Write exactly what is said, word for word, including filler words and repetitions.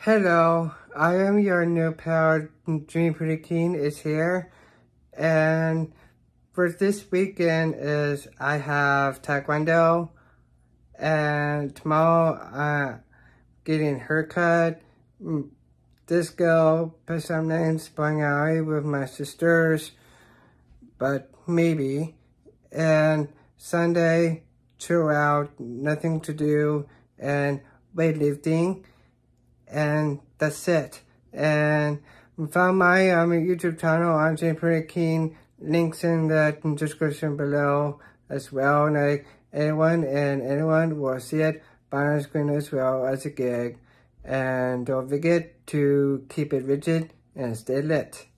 Hello, I am your new pal, Dream Pretty Keen is here, and for this weekend is I have Taekwondo, and tomorrow uh getting haircut, disco, put some names going out with my sisters, but maybe, and Sunday chill out, nothing to do, and weightlifting. And that's it. And found my um, YouTube channel, I'm Dream Pretty Keen. Links in the description below as well. Like anyone and anyone will see it on screen as well as a gig. And don't forget to keep it rigid and stay lit.